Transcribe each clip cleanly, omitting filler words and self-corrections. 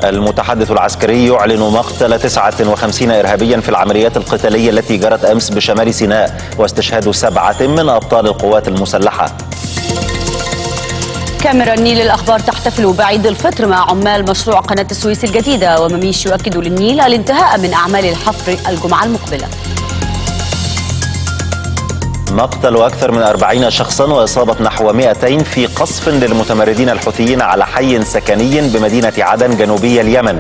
المتحدث العسكري يعلن مقتل 59 إرهابيا في العمليات القتالية التي جرت أمس بشمال سيناء واستشهاد 7 من أبطال القوات المسلحة. كاميرا النيل للأخبار تحتفل بعيد الفطر مع عمال مشروع قناة السويس الجديدة، ومميش يؤكد للنيل الانتهاء من أعمال الحفر الجمعة المقبلة. مقتل أكثر من 40 شخصا وإصابة نحو 200 في قصف للمتمردين الحوثيين على حي سكني بمدينة عدن جنوبي اليمن.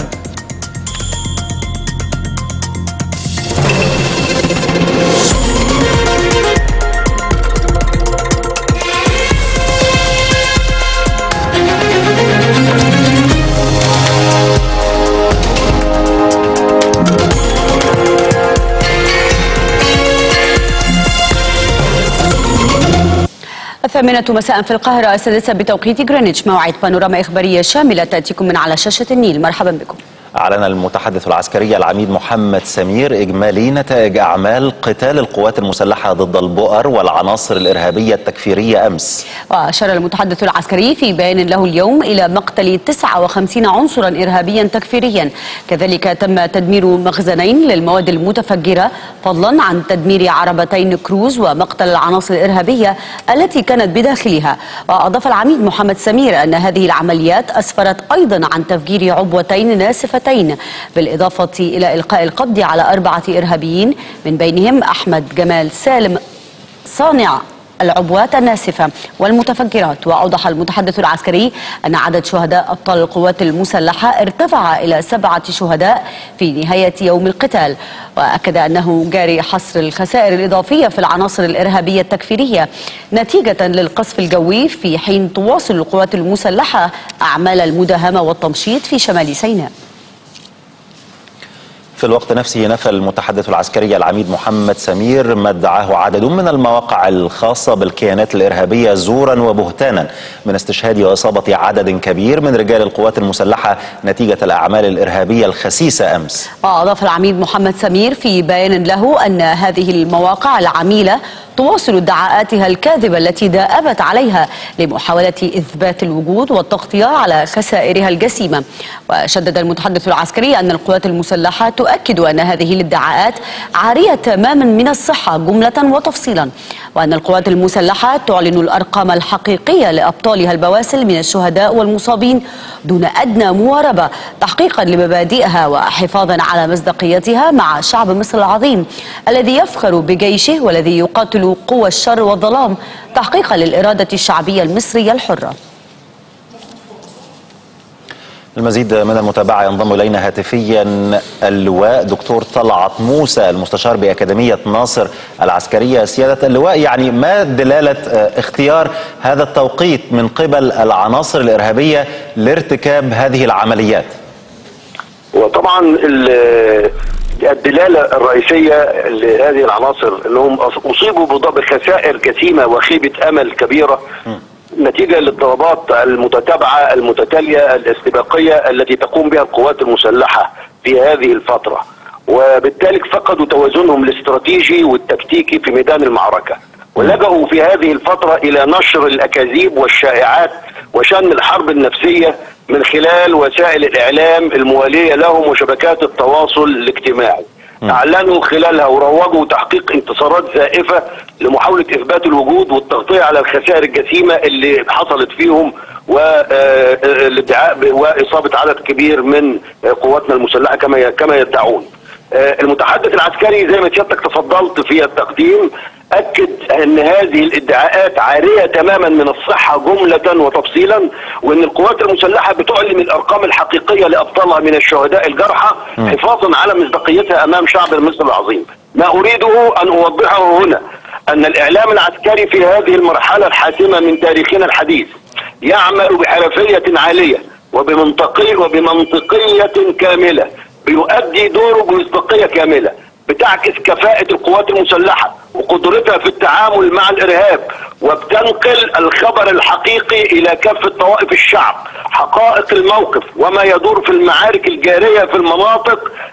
الثامنة مساء في القاهرة، السادسة بتوقيت جرينتش. موعد بانوراما إخبارية شاملة تأتيكم من على شاشة النيل. مرحبا بكم. أعلن المتحدث العسكري العميد محمد سمير إجمالي نتائج أعمال قتال القوات المسلحة ضد البؤر والعناصر الإرهابية التكفيرية أمس. وأشار المتحدث العسكري في بيان له اليوم إلى مقتل 59 عنصرا إرهابيا تكفيريا، كذلك تم تدمير مخزنين للمواد المتفجرة، فضلا عن تدمير عربتين كروز ومقتل العناصر الإرهابية التي كانت بداخلها. وأضاف العميد محمد سمير أن هذه العمليات أسفرت أيضا عن تفجير عبوتين ناسفتين، بالإضافة إلى إلقاء القبض على 4 إرهابيين من بينهم أحمد جمال سالم صانع العبوات الناسفة والمتفجرات. وأوضح المتحدث العسكري أن عدد شهداء أبطال القوات المسلحة ارتفع إلى 7 شهداء في نهاية يوم القتال، وأكد أنه جاري حصر الخسائر الإضافية في العناصر الإرهابية التكفيرية نتيجة للقصف الجوي، في حين تواصل القوات المسلحة أعمال المداهمة والتمشيط في شمال سيناء. في الوقت نفسه نفى المتحدث العسكري العميد محمد سمير ما ادعاه عدد من المواقع الخاصة بالكيانات الإرهابية زورا وبهتانا من استشهاد وإصابة عدد كبير من رجال القوات المسلحة نتيجة الأعمال الإرهابية الخسيسة أمس. وأضاف العميد محمد سمير في بيان له أن هذه المواقع العميلة تواصل ادعاءاتها الكاذبة التي دأبت عليها لمحاولة إثبات الوجود والتغطية على خسائرها الجسيمة. وشدد المتحدث العسكري أن القوات المسلحة تؤكد أن هذه الادعاءات عارية تماما من الصحة جملة وتفصيلا، وأن القوات المسلحة تعلن الأرقام الحقيقية لأبطالها البواسل من الشهداء والمصابين دون أدنى مواربة، تحقيقا لمبادئها وحفاظا على مصداقيتها مع شعب مصر العظيم الذي يفخر بجيشه والذي يقاتل قوى الشر والظلام تحقيقا للإرادة الشعبية المصرية الحرة. المزيد من المتابعة ينضم إلينا هاتفيا اللواء دكتور طلعت موسى المستشار بأكاديمية ناصر العسكرية. سيادة اللواء، يعني ما دلالة اختيار هذا التوقيت من قبل العناصر الإرهابية لارتكاب هذه العمليات؟ وطبعا الدلالة الرئيسية لهذه العناصر أنهم أصيبوا بخسائر جسيمة وخيبة أمل كبيرة نتيجة للضربات المتتابعة المتتالية الاستباقية التي تقوم بها القوات المسلحة في هذه الفترة، وبالتالي فقدوا توازنهم الاستراتيجي والتكتيكي في ميدان المعركة، ولجأوا في هذه الفترة إلى نشر الأكاذيب والشائعات وشن الحرب النفسية من خلال وسائل الإعلام الموالية لهم وشبكات التواصل الاجتماعي. أعلنوا خلالها وروجوا تحقيق انتصارات زائفة لمحاولة إثبات الوجود والتغطية على الخسائر الجسيمة اللي حصلت فيهم والادعاء وإصابة عدد كبير من قواتنا المسلحة كما يدعون. المتحدث العسكري زي ما سيادتك تفضلت في التقديم أكد أن هذه الادعاءات عارية تماما من الصحة جملة وتفصيلا، وأن القوات المسلحة بتعلن الأرقام الحقيقية لأبطالها من الشهداء الجرحى حفاظا على مصداقيتها أمام شعب مصر العظيم. ما أريده أن أوضحه هنا أن الإعلام العسكري في هذه المرحلة الحاسمة من تاريخنا الحديث يعمل بحرفية عالية وبمنطقية كاملة، بيؤدي دوره بمصداقية كاملة، بتعكس كفاءة القوات المسلحة وقدرتها في التعامل مع الإرهاب، وبتنقل الخبر الحقيقي إلى كافة طوائف الشعب، حقائق الموقف وما يدور في المعارك الجارية في المناطق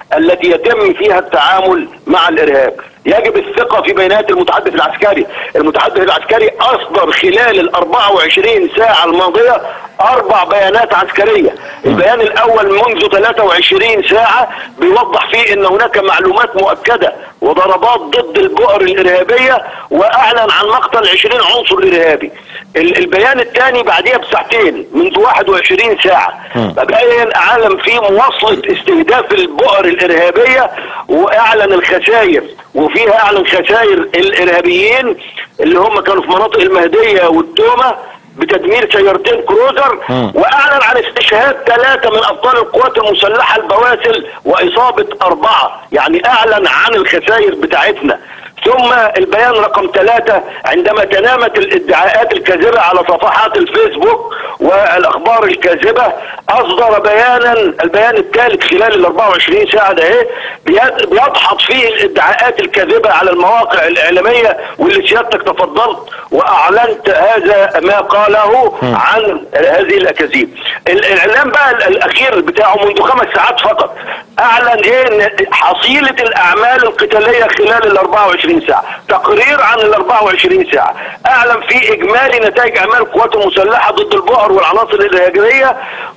التي يتم فيها التعامل مع الارهاب. يجب الثقة في بيانات المتحدث العسكري. المتحدث العسكري أصدر خلال ال 24 ساعة الماضية 4 بيانات عسكرية. البيان الأول منذ 23 ساعة بيوضح فيه أن هناك معلومات مؤكدة وضربات ضد البؤر الإرهابية، وأعلن عن مقتل 20 عنصر إرهابي. البيان الثاني بعديها بساعتين منذ 21 ساعة بيان أعلن فيه مواصلة استهداف البؤر الإرهابية، وأعلن الخسائر، وفيها أعلن خسائر الإرهابيين اللي هم كانوا في مناطق المهدية والتومة بتدمير سيارتين كروزر، واعلن عن استشهاد 3 من ابطال القوات المسلحه البواسل واصابه 4. يعني اعلن عن الخسائر بتاعتنا. ثم البيان رقم 3 عندما تنامت الادعاءات الكاذبه على صفحات الفيسبوك والاخبار الكاذبه اصدر بيانا، البيان الثالث خلال ال 24 ساعه ده بيدحض فيه الادعاءات الكاذبه على المواقع الاعلاميه واللي سيادتك تفضلت واعلنت هذا ما قاله عن هذه الاكاذيب. الاعلان بقى الاخير بتاعه منذ 5 ساعات فقط اعلن ان حصيله الاعمال القتاليه خلال ال 24 ساعه، تقرير عن ال 24 ساعه، اعلن فيه اجمالي نتائج اعمال القوات المسلحه ضد البؤر والعناصر الارهابيه،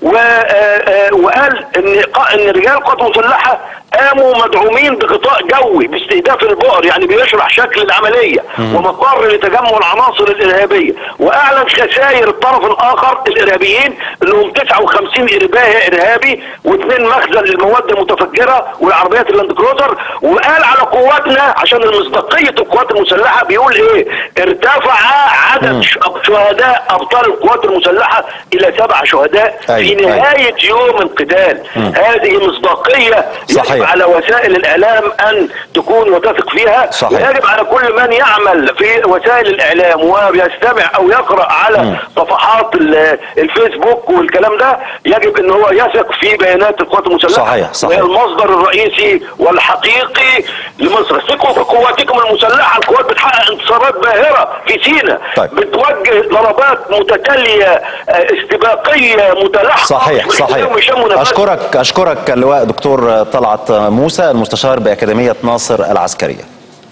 وقال ان رجال القوات المسلحه قاموا مدعومين بغطاء جوي باستهداف البؤر، يعني بيشرح شكل العمليه ومقر لتجمع العناصر الارهابيه، واعلن خسائر الطرف الاخر الارهابيين اللي هم 59 ارهابي و2 مخزن للمواد المتفجره والعربيات اللاند كروزر. وقال على قواتنا عشان المصداقيه القوات المسلحه بيقول ايه؟ ارتفع عدد شهداء ابطال القوات المسلحه الى 7 شهداء في نهايه يوم القتال. هذه مصداقيه يجب على وسائل الاعلام ان تكون وتثق فيها، ويجب على كل من يعمل في وسائل الاعلام ويستمع او يقرا على صفحات الفيسبوك والكلام ده يجب ان هو يثق في بيانات القوات المسلحه. وهي المصدر الرئيسي والحقيقي لمصر. ثقوا في قواتكم المسلحه، القوات بتحقق انتصارات باهره في سيناء، بتوجه ضربات متتاليه استباقيه متلاحقه. صحيح. اشكرك اللواء دكتور طلعت موسى المستشار بأكاديمية ناصر العسكرية.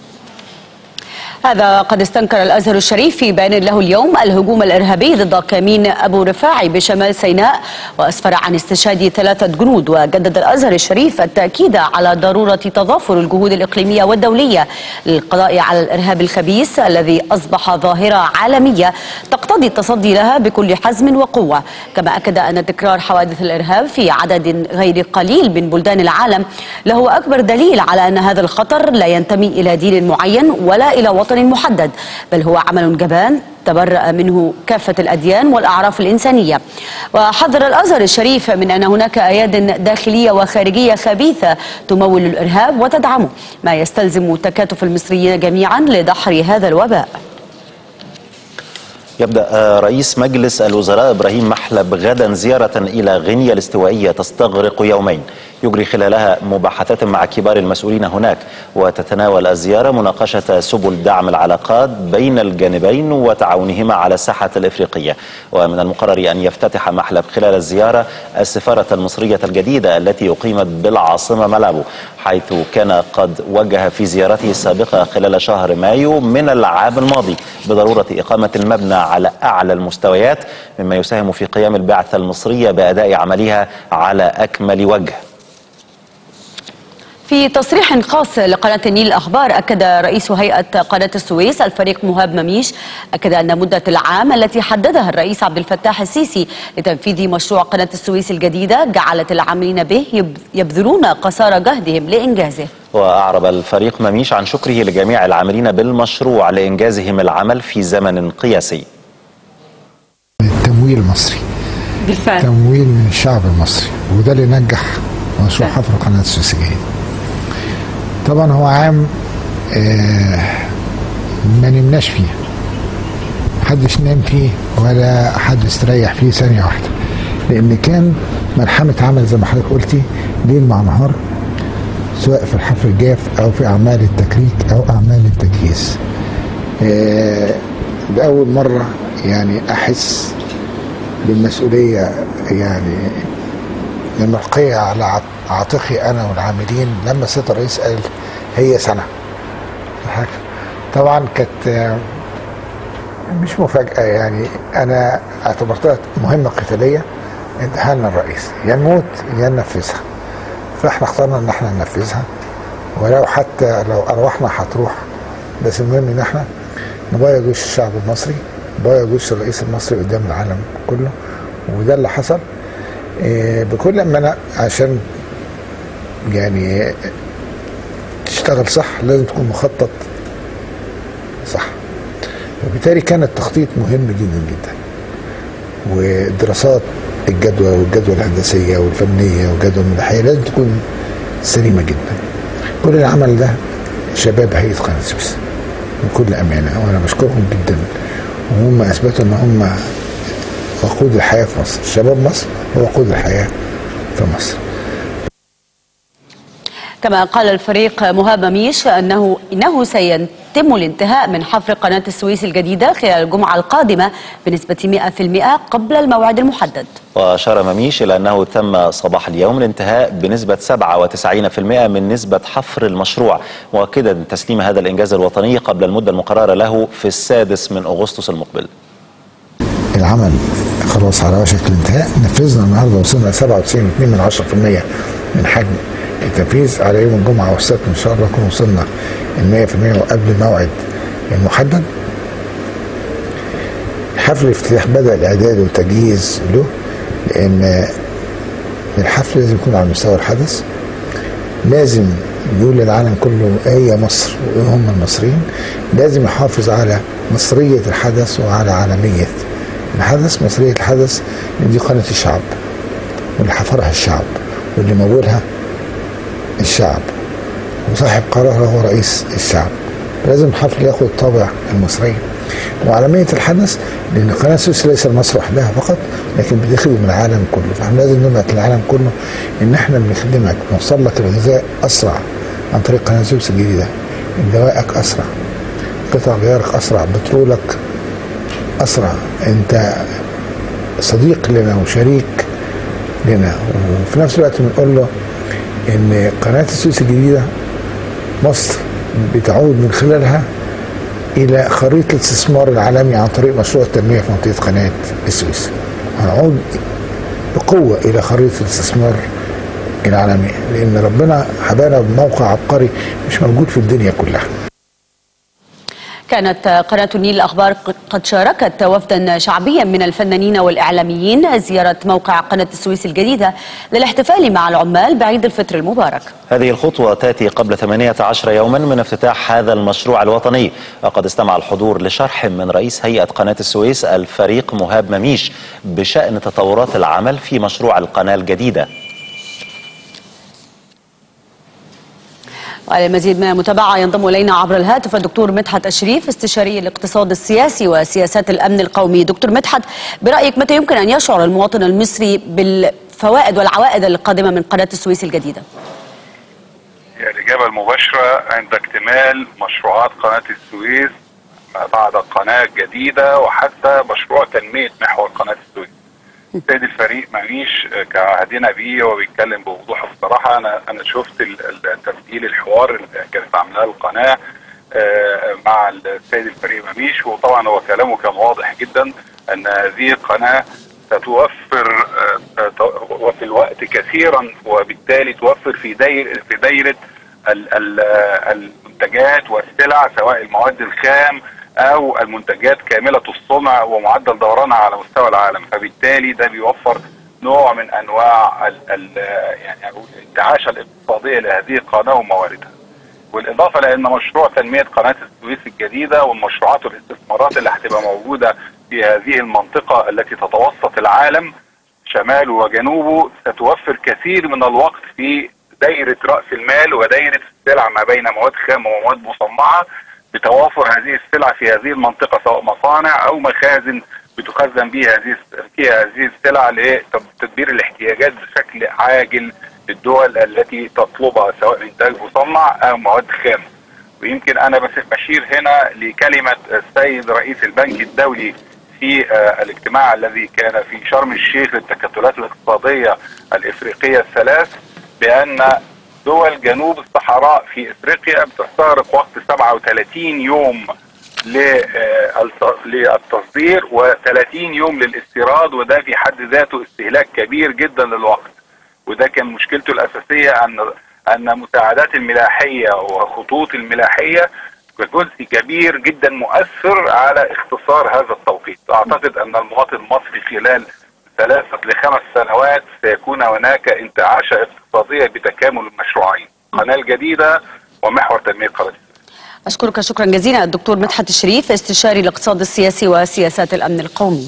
هذا قد استنكر الأزهر الشريف في بيان له اليوم الهجوم الإرهابي ضد كمين أبو رفاعي بشمال سيناء، وأسفر عن استشهاد 3 جنود. وجدد الأزهر الشريف التأكيد على ضرورة تضافر الجهود الإقليمية والدولية للقضاء على الإرهاب الخبيث الذي أصبح ظاهرة عالمية تقتضي التصدي لها بكل حزم وقوة. كما أكد أن تكرار حوادث الإرهاب في عدد غير قليل من بلدان العالم له أكبر دليل على أن هذا الخطر لا ينتمي إلى دين معين ولا إلى وطن محدد، بل هو عمل جبان تبرأ منه كافة الأديان والأعراف الإنسانية. وحذر الأزهر الشريف من أن هناك أياد داخلية وخارجية خبيثة تمول الإرهاب وتدعمه، ما يستلزم تكاتف المصريين جميعا لدحر هذا الوباء. يبدأ رئيس مجلس الوزراء إبراهيم محلب غدا زيارة إلى غينيا الاستوائية تستغرق يومين، يجري خلالها مباحثات مع كبار المسؤولين هناك، وتتناول الزيارة مناقشة سبل دعم العلاقات بين الجانبين وتعاونهما على الساحة الإفريقية. ومن المقرر أن يفتتح محلب خلال الزيارة السفارة المصرية الجديدة التي أقيمت بالعاصمة مالابو، حيث كان قد وجه في زيارته السابقة خلال شهر مايو من العام الماضي بضرورة إقامة المبنى على أعلى المستويات، مما يساهم في قيام البعثة المصرية بأداء عملها على أكمل وجه. في تصريح خاص لقناة النيل الأخبار، أكد رئيس هيئة قناة السويس الفريق مهاب مميش أن مدة العام التي حددها الرئيس عبد الفتاح السيسي لتنفيذ مشروع قناة السويس الجديدة جعلت العاملين به يبذلون قصارى جهدهم لإنجازه. وأعرب الفريق مميش عن شكره لجميع العاملين بالمشروع لإنجازهم العمل في زمن قياسي. التمويل المصري بالفعل تمويل من الشعب المصري، وده اللي نجح مشروع حفر قناة السويس الجديدة. طبعا هو عام ما نمناش فيه، محدش نام فيه ولا حد استريح فيه ثانية واحدة، لأن كان ملحمة عمل زي ما حضرتك قلتي ليل مع نهار، سواء في الحفر الجاف أو في أعمال التكريك أو أعمال التجهيز. ده أول مرة يعني أحس بالمسؤولية يعني الملقية عاطفي انا والعاملين لما السيد الرئيس قال هي سنه. طبعا كانت مش مفاجاه، يعني انا اعتبرتها مهمه قتاليه اداها لنا الرئيس، يا نموت يا ننفذها. فاحنا اخترنا ان احنا ننفذها، ولو حتى لو ارواحنا هتروح، بس المهم ان احنا نبيض وش الشعب المصري، نبيض وش الرئيس المصري قدام العالم كله. وده اللي حصل. بكل امانه عشان يعني تشتغل صح لازم تكون مخطط صح، وبالتالي كان التخطيط مهم جدا جدا، ودراسات الجدوى والجدوى الهندسيه والفنيه والجدوى الملاحيه لازم تكون سليمه جدا. كل العمل ده شباب هيئه قناه السويس بكل امانه، وانا بشكرهم جدا، وهم اثبتوا ان هم وقود الحياه في مصر. شباب مصر هو وقود الحياه في مصر. كما قال الفريق مهاب مميش إنه سيتم الانتهاء من حفر قناة السويس الجديدة خلال الجمعة القادمة بنسبة 100% قبل الموعد المحدد. وأشار مميش إلى أنه تم صباح اليوم الانتهاء بنسبة 97% من نسبة حفر المشروع، مؤكدا تسليم هذا الإنجاز الوطني قبل المدة المقررة له في 6 أغسطس المقبل. العمل خلاص على وشك الانتهاء، نفذنا النهارده وصلنا 97.2% من حجم التنفيذ. على يوم الجمعة والسبت إن شاء الله نكون وصلنا 100% وقبل الموعد المحدد. حفل الافتتاح بدأ الإعداد والتجهيز له، لأن الحفل لازم يكون على مستوى الحدث، لازم يقول للعالم كله هي مصر وإيه هم المصريين، لازم يحافظ على مصرية الحدث وعلى عالمية الحدث. مصرية الحدث دي قناة الشعب، واللي حفرها الشعب، واللي مولها الشعب، وصاحب قرارها هو رئيس الشعب. لازم الحفل ياخد طابع المصري وعالمية الحدث، لأن قناة السويس ليس لمصر وحدها فقط، لكن بتخدم العالم كله. فاحنا لازم نبعت للعالم كله إن احنا بنخدمك، نوصل لك الغذاء أسرع عن طريق قناة السويس الجديدة، دوائك أسرع، قطع غيارك أسرع، بترولك أسرع. أنت صديق لنا وشريك لنا. وفي نفس الوقت بنقول له ان قناة السويس الجديدة مصر بتعود من خلالها الى خريطة الاستثمار العالمي عن طريق مشروع التنمية في منطقة قناة السويس. هنعود بقوة الى خريطة الاستثمار العالمي، لان ربنا حبانا بموقع عبقري مش موجود في الدنيا كلها. كانت قناة النيل الأخبار قد شاركت وفدا شعبيا من الفنانين والإعلاميين زيارة موقع قناة السويس الجديدة للاحتفال مع العمال بعيد الفطر المبارك. هذه الخطوة تأتي قبل 18 يوما من افتتاح هذا المشروع الوطني، وقد استمع الحضور لشرح من رئيس هيئة قناة السويس الفريق مهاب مميش بشأن تطورات العمل في مشروع القناة الجديدة. وللمزيد من المتابعة ينضم إلينا عبر الهاتف الدكتور مدحت الشريف، استشاري الاقتصاد السياسي وسياسات الأمن القومي. دكتور مدحت، برأيك متى يمكن أن يشعر المواطن المصري بالفوائد والعوائد القادمة من قناة السويس الجديدة؟ الإجابة المباشرة عند اكتمال مشروعات قناة السويس ما بعد قناة جديدة، وحتى مشروع تنمية محور قناة السويس. سيد الفريق مميش كعهدنا بيه وبيتكلم بوضوح. بصراحه انا شفت تسجيل الحوار اللي كانت عاملاه القناه مع السيد الفريق مميش، وطبعا هو كلامه كان واضح جدا ان هذه القناه ستوفر وفي الوقت كثيرا، وبالتالي توفر في دايره المنتجات والسلع، سواء المواد الخام او المنتجات كاملة الصنع ومعدل دورانها على مستوى العالم. فبالتالي ده بيوفر نوع من انواع يعني اقول الانتعاشة الاقتصادية لهذه القناة ومواردها. بالاضافة لان مشروع تنمية قناة السويس الجديدة والمشروعات والاستثمارات اللي هتبقى موجودة في هذه المنطقة التي تتوسط العالم شماله وجنوبه ستوفر كثير من الوقت في دايرة رأس المال ودايرة السلع ما بين مواد خام ومواد مصنعة، بتوافر هذه السلع في هذه المنطقة، سواء مصانع أو مخازن بتخزن فيها هذه السلع لتدبير الاحتياجات بشكل عاجل للدول التي تطلبها، سواء إنتاج مصنع أو مواد خام. ويمكن أنا بس بشير هنا لكلمة السيد رئيس البنك الدولي في الاجتماع الذي كان في شرم الشيخ للتكتلات الاقتصادية الإفريقية الثلاث، بأن دول جنوب الصحراء في افريقيا بتستغرق وقت 37 يوم للتصدير و30 يوم للاستيراد، وده في حد ذاته استهلاك كبير جدا للوقت. وده كان مشكلته الأساسية أن مساعدات الملاحية وخطوط الملاحية جزء كبير جدا مؤثر على اختصار هذا التوقيت. أعتقد أن المواطن المصري خلال 3 ل5 سنوات سيكون هناك انتعاشة اقتصادية بتكامل المشروعين، القناة الجديدة ومحور تنمية قناة. أشكرك شكرا جزيلا الدكتور مدحت الشريف، استشاري الاقتصاد السياسي وسياسات الأمن القومي.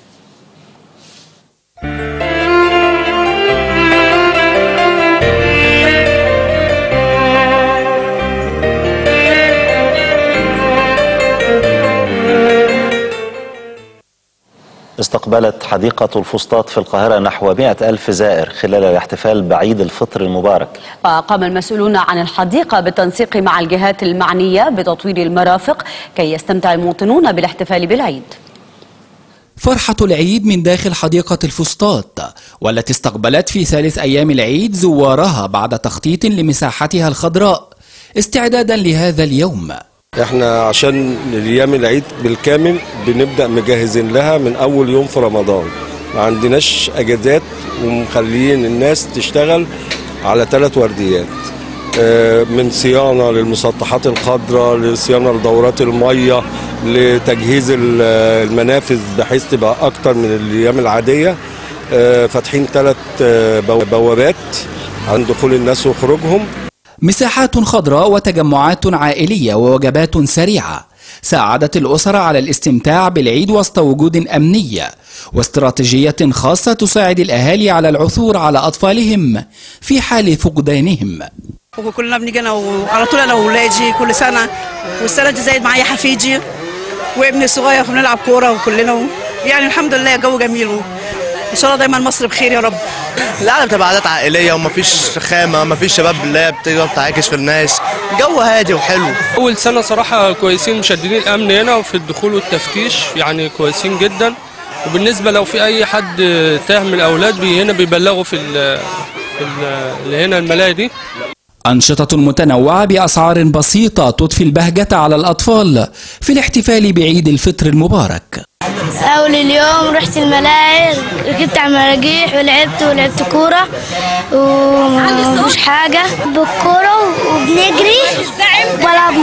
استقبلت حديقة الفسطاط في القاهرة نحو 100,000 زائر خلال الاحتفال بعيد الفطر المبارك. وقام المسؤولون عن الحديقة بالتنسيق مع الجهات المعنية بتطوير المرافق كي يستمتع المواطنون بالاحتفال بالعيد. فرحة العيد من داخل حديقة الفسطاط، والتي استقبلت في ثالث أيام العيد زوارها بعد تخطيط لمساحتها الخضراء استعدادا لهذا اليوم. احنا عشان ايام العيد بالكامل بنبدأ مجهزين لها من اول يوم في رمضان، ما عندناش اجازات ومخليين الناس تشتغل على 3 ورديات، من صيانة للمسطحات الخضراء، لصيانة لدورات المية، لتجهيز المنافذ بحيث تبقى اكتر من الايام العادية. فاتحين 3 بوابات عن دخول الناس وخروجهم. مساحات خضراء وتجمعات عائلية ووجبات سريعة ساعدت الأسرة على الاستمتاع بالعيد وسط وجود أمني واستراتيجية خاصة تساعد الأهالي على العثور على أطفالهم في حال فقدانهم. وكلنا بنيجي أنا وعلى طول أنا وولادي كل سنة، والسنة دي زايد معايا حفيدي وابني الصغير بنلعب كورة وكلنا يعني الحمد لله جو جميل، ان شاء الله دايما مصر بخير يا رب. لا بتبقى عادات عائليه ومفيش رخامه، مفيش شباب اللي هي بتيجي بتعاكس في الناس، جو هادي وحلو. اول سنه صراحه كويسين، مشددين الامن هنا وفي الدخول والتفتيش يعني كويسين جدا. وبالنسبه لو في اي حد تاه من الاولاد هنا بيبلغوا في اللي هنا الملاهي دي. أنشطة متنوعة بأسعار بسيطة تضفي البهجة على الأطفال في الاحتفال بعيد الفطر المبارك. أول اليوم رحت الملاهي، ركبت على المراجيح ولعبت كورة ومش حاجة بالكورة وبنجري بلعب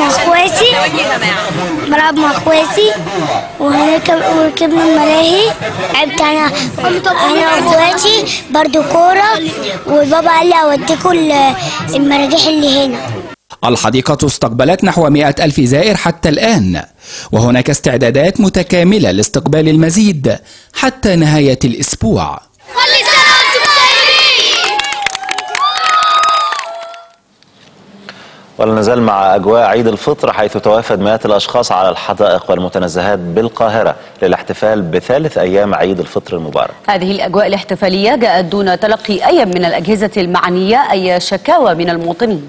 مع اخواتي وركبنا الملاهي، لعبت انا واخواتي برضو كورة، وبابا قال لي اوديكوا المراجيح اللي هنا. الحديقة استقبلت نحو 100,000 زائر حتى الآن، وهناك استعدادات متكاملة لاستقبال المزيد حتى نهاية الأسبوع. ولا نزال مع أجواء عيد الفطر، حيث توافد مئات الأشخاص على الحدائق والمتنزهات بالقاهرة للاحتفال بثالث أيام عيد الفطر المبارك. هذه الأجواء الاحتفالية جاءت دون تلقي أي من الأجهزة المعنية أي شكاوى من المواطنين.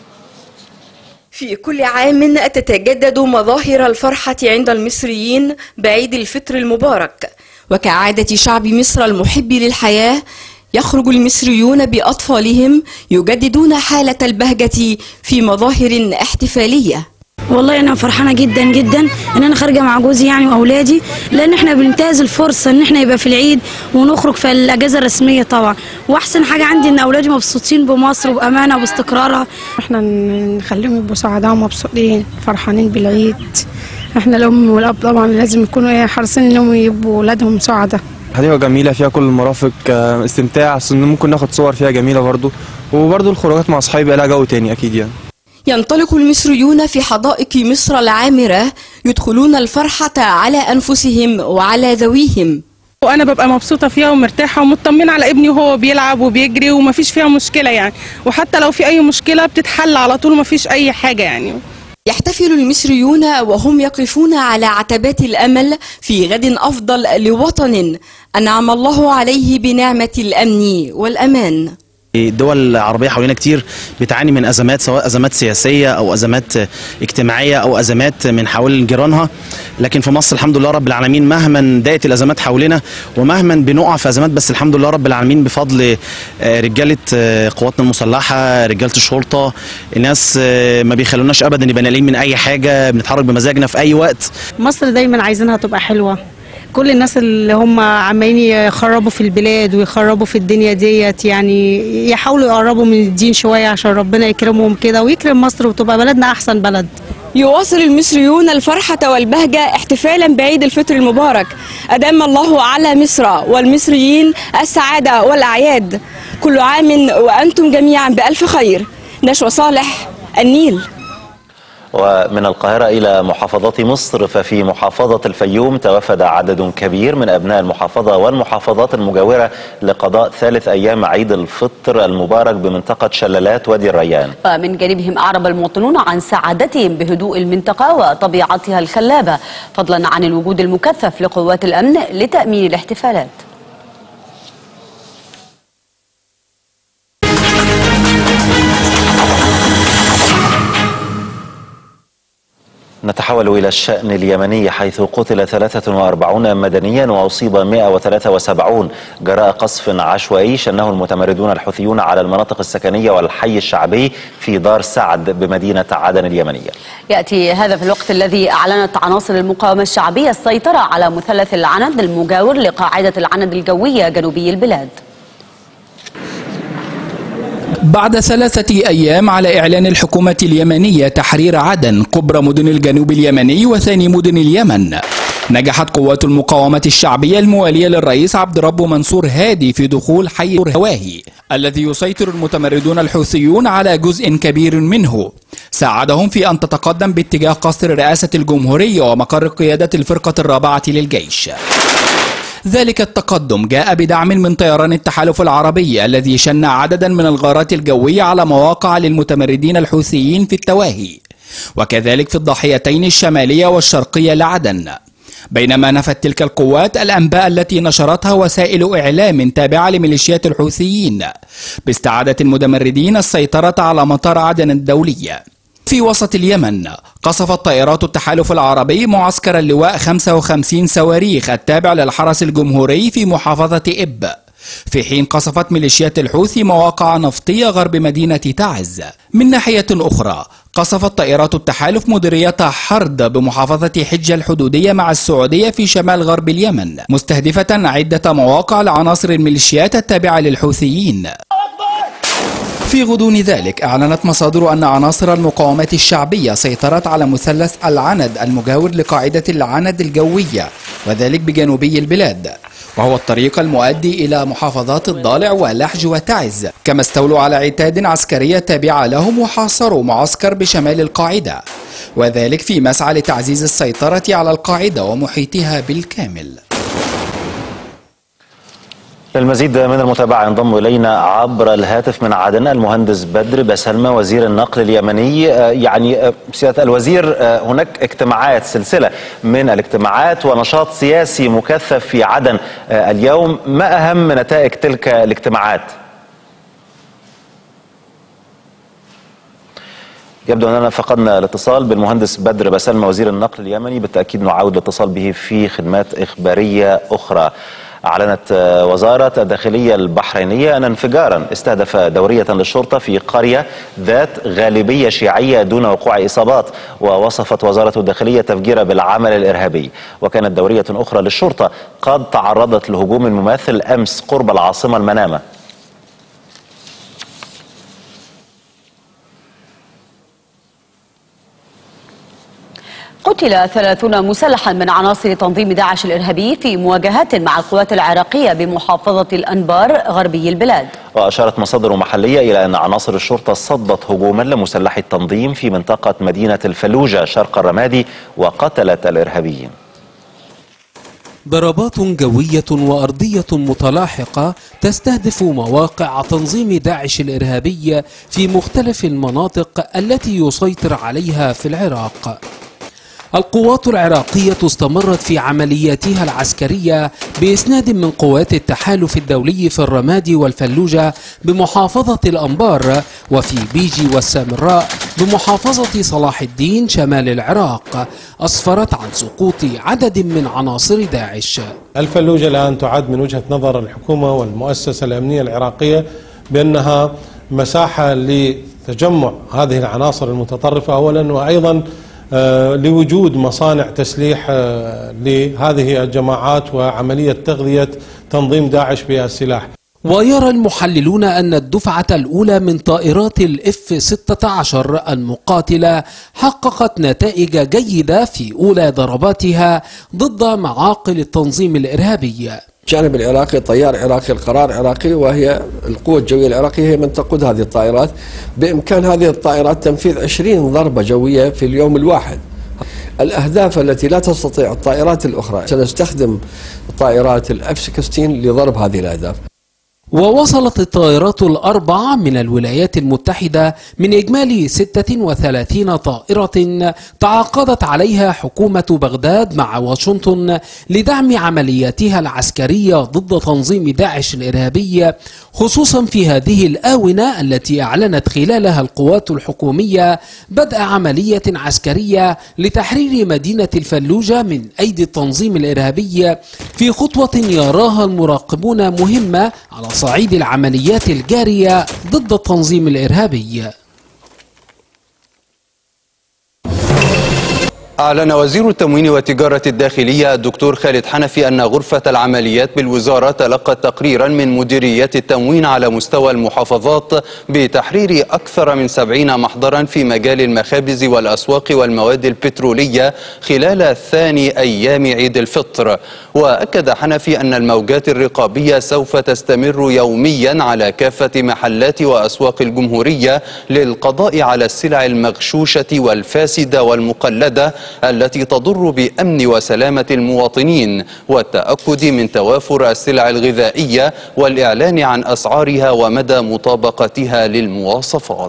في كل عام تتجدد مظاهر الفرحة عند المصريين بعيد الفطر المبارك، وكعادة شعب مصر المحب للحياة يخرج المصريون بأطفالهم يجددون حالة البهجة في مظاهر احتفالية. والله أنا فرحانة جدا جدا إن أنا خارجة مع جوزي يعني وأولادي، لأن إحنا بننتهز الفرصة إن إحنا يبقى في العيد ونخرج في الأجازة الرسمية طبعا، وأحسن حاجة عندي إن أولادي مبسوطين بمصر وبأمانها وباستقرارها. إحنا نخليهم يبقوا سعداء ومبسوطين فرحانين بالعيد. إحنا الأم والأب طبعا لازم يكونوا حريصين إنهم يبقوا أولادهم سعداء. حديقة جميلة فيها كل المرافق، استمتاع، ممكن ناخد صور فيها جميلة برضو، وبرضو الخروجات مع أصحابي لها جو تاني أكيد يعني. ينطلق المصريون في حدائق مصر العامرة يدخلون الفرحة على أنفسهم وعلى ذويهم. وأنا ببقى مبسوطة فيها ومرتاحة ومطمنة على ابني وهو بيلعب وبيجري ومفيش فيها مشكلة يعني، وحتى لو في أي مشكلة بتتحل على طول، مفيش أي حاجة يعني. يحتفل المصريون وهم يقفون على عتبات الأمل في غد أفضل لوطن أنعم الله عليه بنعمة الأمن والأمان. الدول العربية حوالينا كتير بتعاني من أزمات، سواء أزمات سياسية أو أزمات اجتماعية أو أزمات من حول جيرانها، لكن في مصر الحمد لله رب العالمين مهما ضاقت الأزمات حولنا ومهما بنقع في أزمات، بس الحمد لله رب العالمين بفضل رجالة قواتنا المسلحة، رجالة الشرطة، الناس ما بيخلوناش أبدا نبقى ناقلين من أي حاجة، بنتحرك بمزاجنا في أي وقت. مصر دايما عايزينها تبقى حلوة. كل الناس اللي هم عمالين يخربوا في البلاد ويخربوا في الدنيا ديت، يعني يحاولوا يقربوا من الدين شوية عشان ربنا يكرمهم كده ويكرم مصر وتبقى بلدنا أحسن بلد. يواصل المصريون الفرحة والبهجة احتفالا بعيد الفطر المبارك. أدام الله على مصر والمصريين السعادة والأعياد. كل عام وأنتم جميعا بألف خير. نشوى صالح، النيل. ومن القاهرة إلى محافظات مصر، ففي محافظة الفيوم توافد عدد كبير من أبناء المحافظة والمحافظات المجاورة لقضاء ثالث أيام عيد الفطر المبارك بمنطقة شلالات وادي الريان. ومن جانبهم أعرب المواطنون عن سعادتهم بهدوء المنطقة وطبيعتها الخلابة، فضلا عن الوجود المكثف لقوات الأمن لتأمين الاحتفالات. نتحول إلى الشأن اليمني، حيث قتل 43 مدنيا وأصيب 173 جراء قصف عشوائي شنه المتمردون الحوثيون على المناطق السكنية والحي الشعبي في دار سعد بمدينة عدن اليمنية. يأتي هذا في الوقت الذي أعلنت عناصر المقاومة الشعبية السيطرة على مثلث العند المجاور لقاعدة العند الجوية جنوبي البلاد. بعد 3 أيام على إعلان الحكومة اليمنية تحرير عدن كبرى مدن الجنوب اليمني وثاني مدن اليمن، نجحت قوات المقاومة الشعبية الموالية للرئيس عبد ربه منصور هادي في دخول حي هواهي الذي يسيطر المتمردون الحوثيون على جزء كبير منه، ساعدهم في أن تتقدم باتجاه قصر رئاسة الجمهورية ومقر قيادة الفرقة الرابعة للجيش. ذلك التقدم جاء بدعم من طيران التحالف العربي الذي شن عددا من الغارات الجوية على مواقع للمتمردين الحوثيين في التواهي، وكذلك في الضاحيتين الشمالية والشرقية لعدن. بينما نفت تلك القوات الأنباء التي نشرتها وسائل إعلام تابعة لميليشيات الحوثيين باستعادة المتمردين السيطرة على مطار عدن الدولي. في وسط اليمن قصفت طائرات التحالف العربي معسكر اللواء 55 صواريخ التابع للحرس الجمهوري في محافظة إب، في حين قصفت ميليشيات الحوثي مواقع نفطية غرب مدينة تعز. من ناحية أخرى قصفت طائرات التحالف مديرية حرد بمحافظة حجة الحدودية مع السعودية في شمال غرب اليمن، مستهدفة عدة مواقع لعناصر الميليشيات التابعة للحوثيين. في غضون ذلك أعلنت مصادر أن عناصر المقاومة الشعبية سيطرت على مثلث العند المجاور لقاعدة العند الجوية، وذلك بجنوبي البلاد، وهو الطريق المؤدي إلى محافظات الضالع ولحج وتعز. كما استولوا على عتاد عسكرية تابعة لهم وحاصروا معسكر بشمال القاعدة، وذلك في مسعى لتعزيز السيطرة على القاعدة ومحيطها بالكامل. للمزيد من المتابعة ينضم إلينا عبر الهاتف من عدن المهندس بدر بسلمة وزير النقل اليمني. يعني سيادة الوزير، هناك اجتماعات، سلسلة من الاجتماعات ونشاط سياسي مكثف في عدن اليوم، ما أهم نتائج تلك الاجتماعات؟ يبدو أننا فقدنا الاتصال بالمهندس بدر بسلمة وزير النقل اليمني، بالتأكيد نعاود الاتصال به في خدمات إخبارية أخرى. أعلنت وزارة الداخلية البحرينية أن انفجارا استهدف دورية للشرطة في قرية ذات غالبية شيعية دون وقوع إصابات، ووصفت وزارة الداخلية التفجير بالعمل الإرهابي. وكانت دورية أخرى للشرطة قد تعرضت لهجوم مماثل أمس قرب العاصمة المنامة. قتل 30 مسلحا من عناصر تنظيم داعش الإرهابي في مواجهات مع القوات العراقية بمحافظة الأنبار غربي البلاد. وأشارت مصادر محلية إلى أن عناصر الشرطة صدت هجوما لمسلحي التنظيم في منطقة مدينة الفلوجة شرق الرمادي وقتلت الإرهابيين. ضربات جوية وأرضية متلاحقة تستهدف مواقع تنظيم داعش الإرهابي في مختلف المناطق التي يسيطر عليها في العراق. القوات العراقية استمرت في عملياتها العسكرية بإسناد من قوات التحالف الدولي في الرمادي والفلوجة بمحافظة الأنبار، وفي بيجي والسامراء بمحافظة صلاح الدين شمال العراق، أسفرت عن سقوط عدد من عناصر داعش. الفلوجة الآن تعد من وجهة نظر الحكومة والمؤسسة الأمنية العراقية بأنها مساحة لتجمع هذه العناصر المتطرفة أولا، وأيضا لوجود مصانع تسليح لهذه الجماعات وعملية تغذية تنظيم داعش بالسلاح. ويرى المحللون أن الدفعة الأولى من طائرات الF-16 المقاتلة حققت نتائج جيدة في أولى ضرباتها ضد معاقل التنظيم الإرهابي. الجانب العراقي طيار عراقي، القرار عراقي، وهي القوة الجوية العراقية هي من تقود هذه الطائرات. بإمكان هذه الطائرات تنفيذ 20 ضربة جوية في اليوم الواحد. الأهداف التي لا تستطيع الطائرات الأخرى سنستخدم طائرات الF-16 لضرب هذه الأهداف. ووصلت الطائرات الأربعة من الولايات المتحدة من إجمالي 36 طائرة تعاقدت عليها حكومة بغداد مع واشنطن لدعم عملياتها العسكرية ضد تنظيم داعش الإرهابي، خصوصا في هذه الآونة التي أعلنت خلالها القوات الحكومية بدء عملية عسكرية لتحرير مدينة الفلوجة من أيدي التنظيم الإرهابي، في خطوة يراها المراقبون مهمة على صعيد العمليات الجارية ضد التنظيم الإرهابي. أعلن وزير التموين والتجارة الداخلية الدكتور خالد حنفي أن غرفة العمليات بالوزارة تلقت تقريرا من مديريات التموين على مستوى المحافظات بتحرير أكثر من 70 محضرا في مجال المخابز والأسواق والمواد البترولية خلال ثاني أيام عيد الفطر. وأكد حنفي أن الموجات الرقابية سوف تستمر يوميا على كافة محلات وأسواق الجمهورية للقضاء على السلع المغشوشة والفاسدة والمقلدة التي تضر بأمن وسلامة المواطنين، والتأكد من توافر السلع الغذائية والإعلان عن أسعارها ومدى مطابقتها للمواصفات.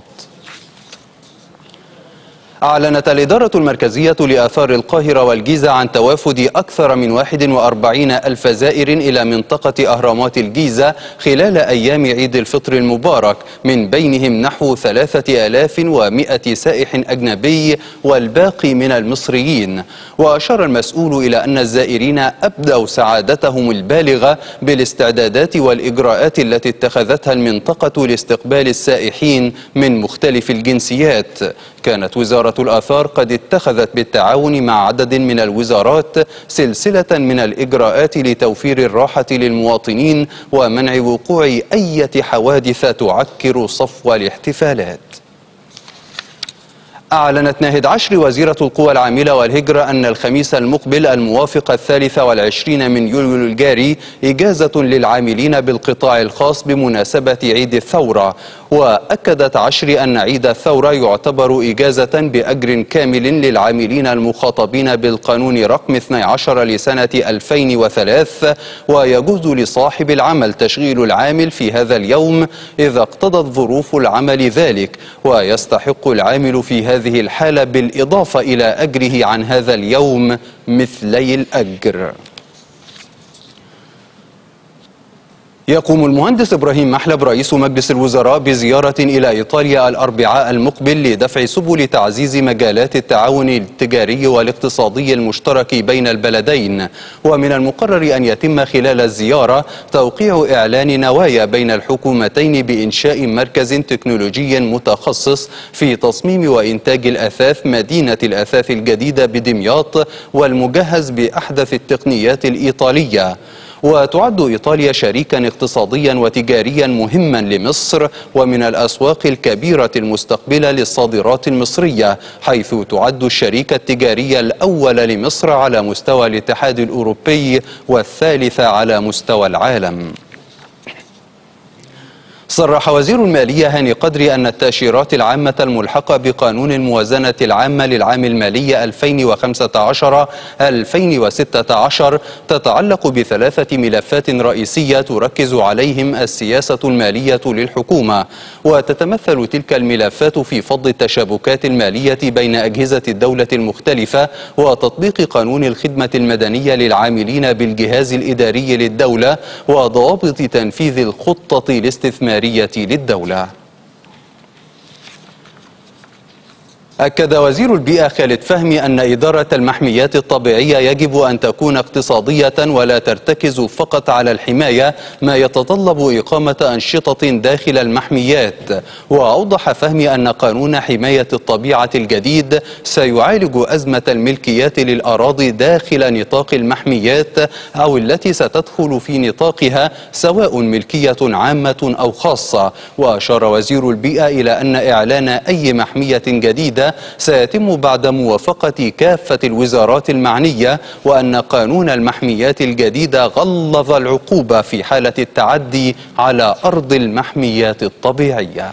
أعلنت الإدارة المركزية لآثار القاهرة والجيزة عن توافد أكثر من 41 ألف زائر إلى منطقة أهرامات الجيزة خلال أيام عيد الفطر المبارك، من بينهم نحو 3100 سائح أجنبي والباقي من المصريين. وأشار المسؤول إلى أن الزائرين أبدوا سعادتهم البالغة بالاستعدادات والإجراءات التي اتخذتها المنطقة لاستقبال السائحين من مختلف الجنسيات. كانت وزارة الآثار قد اتخذت بالتعاون مع عدد من الوزارات سلسلة من الإجراءات لتوفير الراحة للمواطنين ومنع وقوع أي حوادث تعكر صفو الاحتفالات. أعلنت ناهد عشر وزيرة القوى العاملة والهجرة أن الخميس المقبل الموافق 23 من يوليو الجاري إجازة للعاملين بالقطاع الخاص بمناسبة عيد الثورة. وأكدت عشر أن عيد الثورة يعتبر إجازة بأجر كامل للعاملين المخاطبين بالقانون رقم 12 لسنة 2003، ويجوز لصاحب العمل تشغيل العامل في هذا اليوم إذا اقتضت ظروف العمل ذلك، ويستحق العامل في هذه الحالة بالإضافة إلى أجره عن هذا اليوم مثلي الأجر. يقوم المهندس إبراهيم محلب رئيس مجلس الوزراء بزيارة إلى إيطاليا الأربعاء المقبل لدفع سبل تعزيز مجالات التعاون التجاري والاقتصادي المشترك بين البلدين. ومن المقرر أن يتم خلال الزيارة توقيع إعلان نوايا بين الحكومتين بإنشاء مركز تكنولوجي متخصص في تصميم وإنتاج الأثاث مدينة الأثاث الجديدة بدمياط، والمجهز بأحدث التقنيات الإيطالية. وتعد إيطاليا شريكا اقتصاديا وتجاريا مهما لمصر، ومن الأسواق الكبيرة المستقبلة للصادرات المصرية، حيث تعد الشريك التجاري الأول لمصر على مستوى الاتحاد الأوروبي والثالث على مستوى العالم. صرح وزير المالية هاني قدري أن التأشيرات العامة الملحقة بقانون الموازنة العامة للعام المالي 2015-2016 تتعلق ب3 ملفات رئيسية تركز عليهم السياسة المالية للحكومة، وتتمثل تلك الملفات في فض التشابكات المالية بين أجهزة الدولة المختلفة وتطبيق قانون الخدمة المدنية للعاملين بالجهاز الإداري للدولة وضوابط تنفيذ الخطة الاستثمارية للدولة. أكد وزير البيئة خالد فهمي أن إدارة المحميات الطبيعية يجب أن تكون اقتصادية ولا ترتكز فقط على الحماية، ما يتطلب إقامة أنشطة داخل المحميات. وأوضح فهمي أن قانون حماية الطبيعة الجديد سيعالج أزمة الملكيات للأراضي داخل نطاق المحميات أو التي ستدخل في نطاقها، سواء ملكية عامة أو خاصة. وأشار وزير البيئة إلى أن إعلان أي محمية جديدة سيتم بعد موافقة كافة الوزارات المعنية، وأن قانون المحميات الجديد غلظ العقوبة في حالة التعدي على أرض المحميات الطبيعية.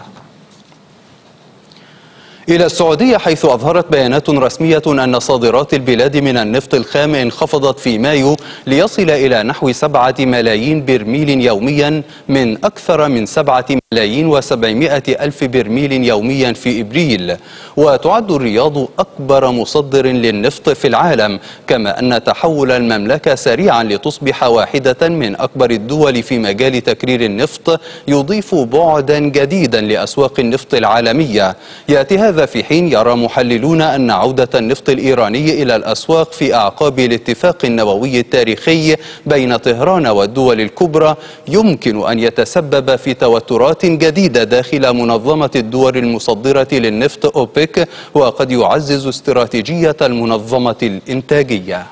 إلى السعودية، حيث أظهرت بيانات رسمية أن صادرات البلاد من النفط الخام انخفضت في مايو ليصل إلى نحو 7 ملايين برميل يوميا من أكثر من 7,700,000 برميل يوميا في إبريل. وتعد الرياض أكبر مصدر للنفط في العالم، كما أن تحول المملكة سريعا لتصبح واحدة من أكبر الدول في مجال تكرير النفط، يضيف بعدا جديدا لأسواق النفط العالمية. يأتي هذا في حين يرى محللون أن عودة النفط الإيراني إلى الأسواق في أعقاب الاتفاق النووي التاريخي بين طهران والدول الكبرى يمكن أن يتسبب في توترات جديدة داخل منظمة الدول المصدرة للنفط أوبك، وقد يعزز استراتيجية المنظمة الإنتاجية.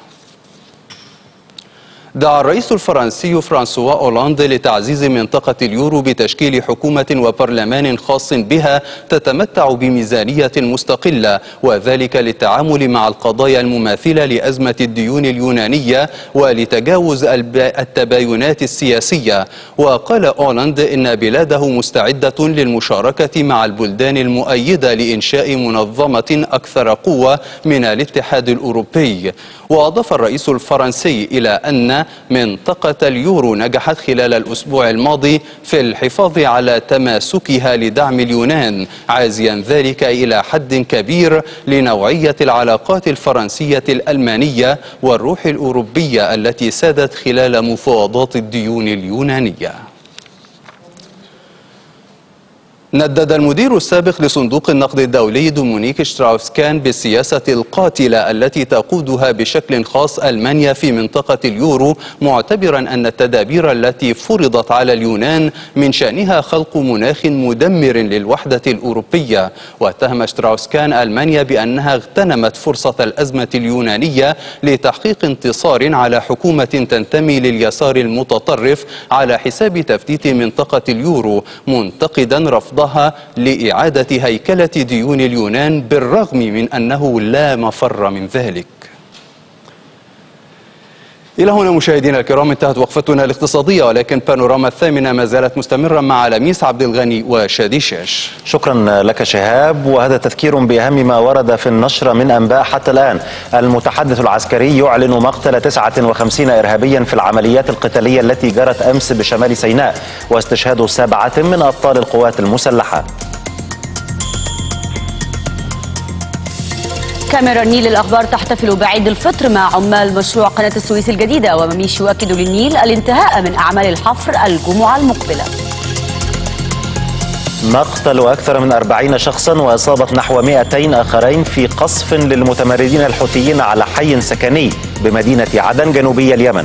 دعا الرئيس الفرنسي فرانسوا أولاند لتعزيز منطقة اليورو بتشكيل حكومة وبرلمان خاص بها تتمتع بميزانية مستقلة، وذلك للتعامل مع القضايا المماثلة لأزمة الديون اليونانية ولتجاوز التباينات السياسية. وقال أولاند إن بلاده مستعدة للمشاركة مع البلدان المؤيدة لإنشاء منظمة أكثر قوة من الاتحاد الأوروبي. وأضاف الرئيس الفرنسي إلى أن منطقة اليورو نجحت خلال الأسبوع الماضي في الحفاظ على تماسكها لدعم اليونان، عازيا ذلك إلى حد كبير لنوعية العلاقات الفرنسية الألمانية والروح الأوروبية التي سادت خلال مفاوضات الديون اليونانية. ندد المدير السابق لصندوق النقد الدولي دومونيك شتراوس-كان بالسياسة القاتلة التي تقودها بشكل خاص ألمانيا في منطقة اليورو، معتبرا أن التدابير التي فرضت على اليونان من شأنها خلق مناخ مدمر للوحدة الأوروبية. واتهم شتراوس-كان ألمانيا بأنها اغتنمت فرصة الأزمة اليونانية لتحقيق انتصار على حكومة تنتمي لليسار المتطرف على حساب تفتيت منطقة اليورو، منتقدا رفضها لإعادة هيكلة ديون اليونان بالرغم من أنه لا مفر من ذلك. إلى هنا مشاهدينا الكرام انتهت وقفتنا الاقتصادية، ولكن بانوراما الثامنة ما زالت مستمرة مع لميس عبد الغني وشادي شاش. شكرا لك شهاب، وهذا تذكير بأهم ما ورد في النشرة من أنباء حتى الآن. المتحدث العسكري يعلن مقتل 59 إرهابيا في العمليات القتالية التي جرت أمس بشمال سيناء، واستشهاد 7 من أبطال القوات المسلحة. كاميرا النيل الأخبار تحتفل بعيد الفطر مع عمال مشروع قناة السويس الجديدة، ومميش يؤكد للنيل الانتهاء من أعمال الحفر الجمعة المقبلة. مقتل أكثر من 40 شخصا وإصابة نحو 200 آخرين في قصف للمتمردين الحوثيين على حي سكني بمدينة عدن جنوبي اليمن.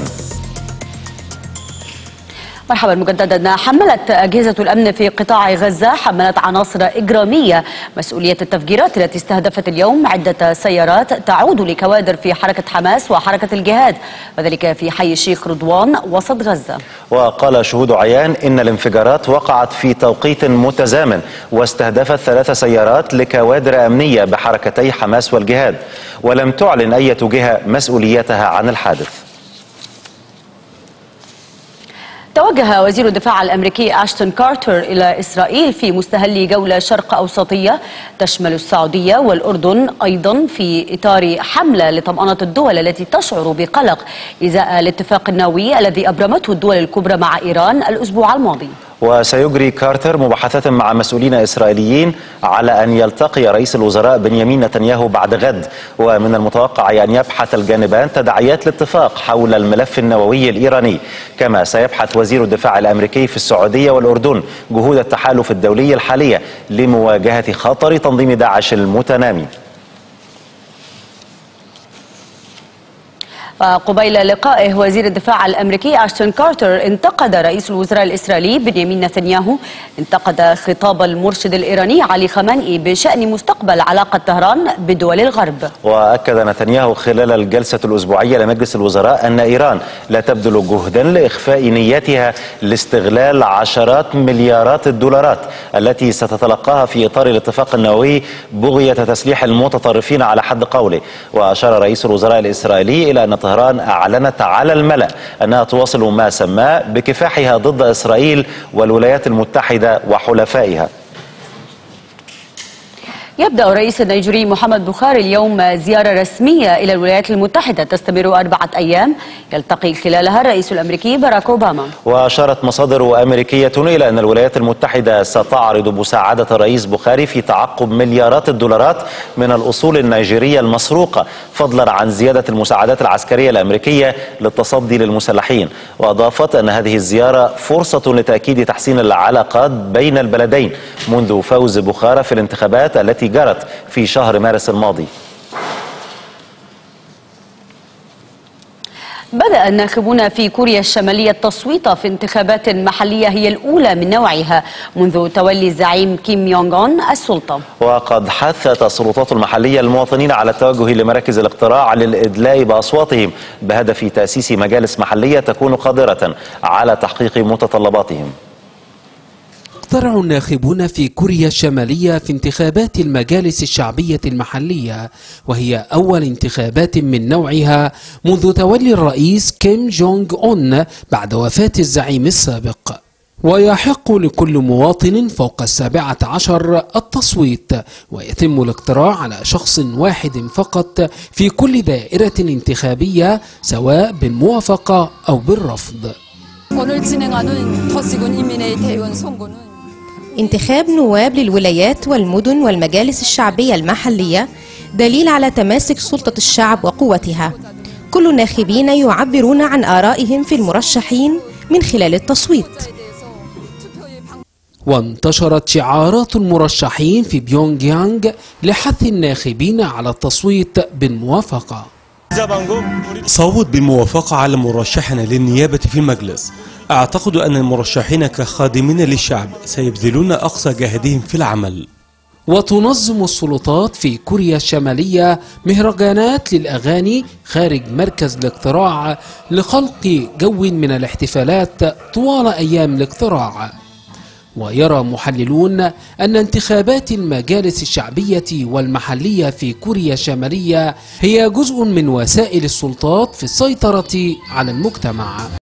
مرحبا مجددا. حملت أجهزة الأمن في قطاع غزة عناصر إجرامية مسؤولية التفجيرات التي استهدفت اليوم عدة سيارات تعود لكوادر في حركة حماس وحركة الجهاد، وذلك في حي الشيخ رضوان وسط غزة. وقال شهود عيان إن الانفجارات وقعت في توقيت متزامن واستهدفت 3 سيارات لكوادر أمنية بحركتي حماس والجهاد، ولم تعلن أي جهة مسؤوليتها عن الحادث. توجه وزير الدفاع الأمريكي أشتون كارتر إلى إسرائيل في مستهل جولة شرق أوسطية تشمل السعودية والأردن، أيضا في إطار حملة لطمأنة الدول التي تشعر بقلق إزاء الاتفاق النووي الذي أبرمته الدول الكبرى مع إيران الأسبوع الماضي. وسيجري كارتر مباحثات مع مسؤولين إسرائيليين على أن يلتقي رئيس الوزراء بنيامين نتنياهو بعد غد، ومن المتوقع أن يبحث الجانبان تداعيات الاتفاق حول الملف النووي الإيراني. كما سيبحث وزير الدفاع الأمريكي في السعودية والأردن جهود التحالف الدولي الحالية لمواجهة خطر تنظيم داعش المتنامي. وقبيل لقائه وزير الدفاع الأمريكي أشتون كارتر انتقد رئيس الوزراء الإسرائيلي بنيامين نتنياهو خطاب المرشد الإيراني علي خامنئي بشأن مستقبل علاقة طهران بدول الغرب. وأكد نتنياهو خلال الجلسة الأسبوعية لمجلس الوزراء أن إيران لا تبذل جهدا لإخفاء نيتها لاستغلال عشرات مليارات الدولارات التي ستتلقاها في إطار الاتفاق النووي بغية تسليح المتطرفين على حد قوله. وأشار رئيس الوزراء الإسرائيلي إلى أن طهران أعلنت على الملأ أنها تواصل ما سماه بكفاحها ضد إسرائيل والولايات المتحدة وحلفائها. يبدأ الرئيس النيجيري محمد بوخاري اليوم زيارة رسمية إلى الولايات المتحدة تستمر 4 أيام يلتقي خلالها الرئيس الأمريكي باراك أوباما. وأشارت مصادر أمريكية إلى أن الولايات المتحدة ستعرض مساعدة الرئيس بوخاري في تعقب مليارات الدولارات من الأصول النيجيرية المسروقة، فضلا عن زيادة المساعدات العسكرية الأمريكية للتصدي للمسلحين. وأضافت أن هذه الزيارة فرصة لتأكيد تحسين العلاقات بين البلدين منذ فوز بوخاري في الانتخابات التي جرت في شهر مارس الماضي. بدأ الناخبون في كوريا الشمالية التصويت في انتخابات محلية هي الأولى من نوعها منذ تولي الزعيم كيم يونغ أون السلطة. وقد حثت السلطات المحلية المواطنين على التوجه لمراكز الاقتراع للإدلاء بأصواتهم بهدف تأسيس مجالس محلية تكون قادرة على تحقيق متطلباتهم. اقترع الناخبون في كوريا الشمالية في انتخابات المجالس الشعبية المحلية، وهي أول انتخابات من نوعها منذ تولي الرئيس كيم جونغ أون بعد وفاة الزعيم السابق. ويحق لكل مواطن فوق 17 التصويت، ويتم الاقتراع على شخص واحد فقط في كل دائرة انتخابية سواء بالموافقة أو بالرفض. انتخاب نواب للولايات والمدن والمجالس الشعبية المحلية دليل على تماسك سلطة الشعب وقوتها. كل الناخبين يعبرون عن آرائهم في المرشحين من خلال التصويت. وانتشرت شعارات المرشحين في بيونغ يانغ لحث الناخبين على التصويت بالموافقة. صوت بالموافقة على مرشحنا للنيابة في المجلس. أعتقد أن المرشحين كخادمين للشعب سيبذلون أقصى جهدهم في العمل. وتنظم السلطات في كوريا الشمالية مهرجانات للأغاني خارج مركز الاقتراع لخلق جو من الاحتفالات طوال أيام الاقتراع. ويرى محللون أن انتخابات المجالس الشعبية والمحلية في كوريا الشمالية هي جزء من وسائل السلطات في السيطرة على المجتمع.